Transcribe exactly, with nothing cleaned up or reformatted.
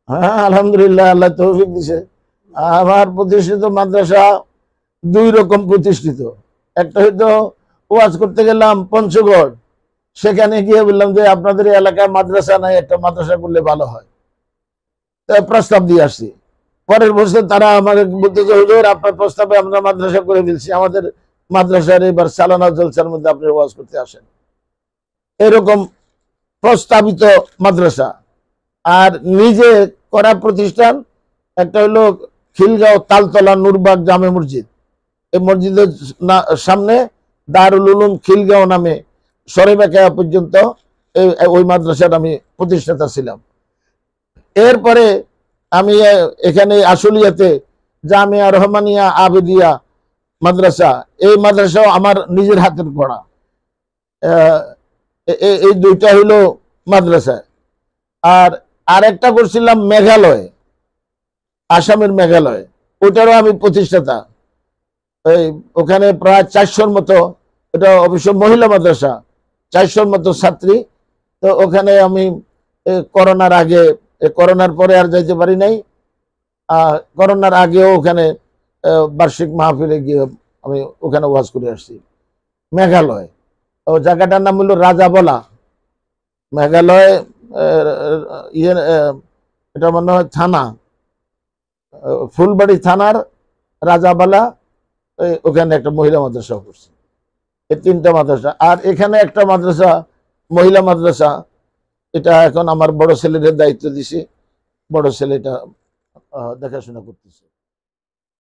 হ্যাঁ আলহামদুলিল্লাহ, আল্লাহ তৌফিক দিছে। আমার প্রতিষ্ঠিত মাদ্রাসা দুই রকম প্রতিষ্ঠিত। একটা হয়তো ওয়াজ করতে গেলাম পঞ্চগড়, সেখানে গিয়ে বললাম যে আপনাদের এলাকায় মাদ্রাসা নাই, একটা মাদ্রাসা করলে ভালো হয়, প্রস্তাব দিয়ে আসছি। পরের বছর তারা আমাকে বলতে যে হুজুর আপনার প্রস্তাবে আমরা মাদ্রাসা করে ফেলছি, আমাদের মাদ্রাসার এবার সালানা জলসার মধ্যে আপনি ওয়াজ করতে আসেন। এরকম প্রস্তাবিত মাদ্রাসা। আর নিজে করা প্রতিষ্ঠান একটা হলো খিলগাঁও তালতলা নুরবাগ জামে মসজিদ, এই মসজিদের সামনে দারুল উলুম খিলগাঁও নামে সরেবাকা পর্যন্ত ওই মাদ্রাসার আমি প্রতিষ্ঠাতা ছিলাম। এরপরে আমি এখানে আশুলিয়াতে জামিয়া রহমানিয়া আবেদিয়া মাদ্রাসা, এই মাদ্রাসাও আমার নিজের হাতের পড়া। এই দুইটা হইল মাদ্রাসা। আর আরেকটা করছিলাম মেঘালয়, আসামের মেঘালয়, ওটারও আমি প্রতিষ্ঠাতা। এই ওখানে প্রায় চারশোর মতো, এটা অবশ্য মহিলা মাদ্রাসা, চারশোর মতো ছাত্রী। তো ওখানে আমি করোনার আগে, করোনার পরে আর যাইতে পারি নাই, করোনার আগেও ওখানে বার্ষিক মাহফিলে গিয়ে আমি ওখানে ওয়াজ করে আসছি। মেঘালয়, ও জায়গাটার নাম হলো রাজাবলা। মেঘালয় ইয়ে, এটা মনে হয় থানা, ফুলবাড়ি থানার রাজাবালা, ওখানে একটা মহিলা মাদ্রাসা করছে। এই তিনটা মাদ্রাসা। আর এখানে একটা মাদ্রাসা, মহিলা মাদ্রাসা, এটা এখন আমার বড় ছেলেদের দায়িত্ব দিছি, বড় ছেলেটা দেখাশোনা করতেছে।